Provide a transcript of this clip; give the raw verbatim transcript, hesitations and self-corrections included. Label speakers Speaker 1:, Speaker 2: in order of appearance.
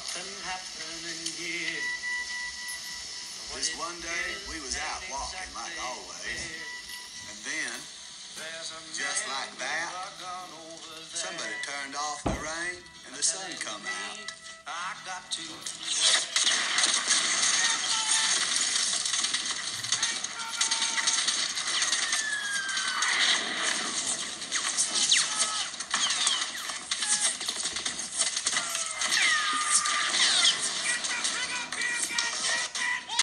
Speaker 1: nothing happening here.
Speaker 2: This one day, we was out walking like always, and then, just like that, somebody turned off the rain and the sun come out.
Speaker 1: I got to